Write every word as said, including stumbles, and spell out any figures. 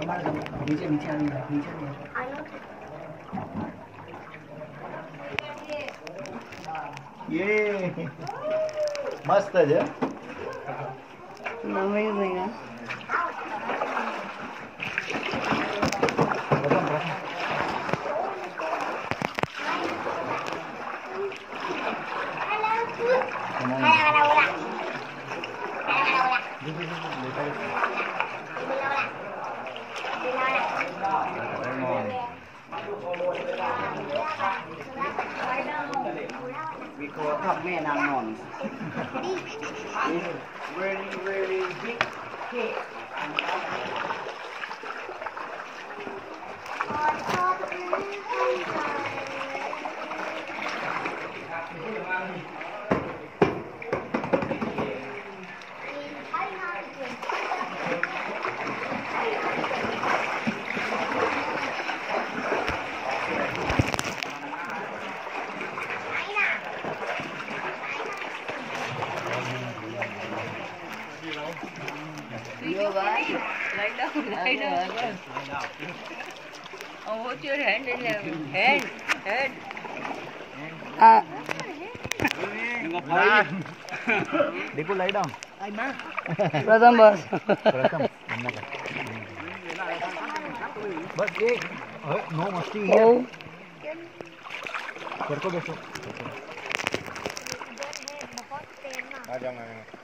नीचे नीचे आ रही है नीचे ये मस्त है जे amazing huh? vì cô thập mẹ nàng ngon really really big cake Yo, bye. Lie down, lie down. Oh, what's your hand in there? Hand, head. Ah. देखो लाई डाउन प्रथम बस प्रथम बस एक नो मस्ती है सर को देखो आ जाऊंगा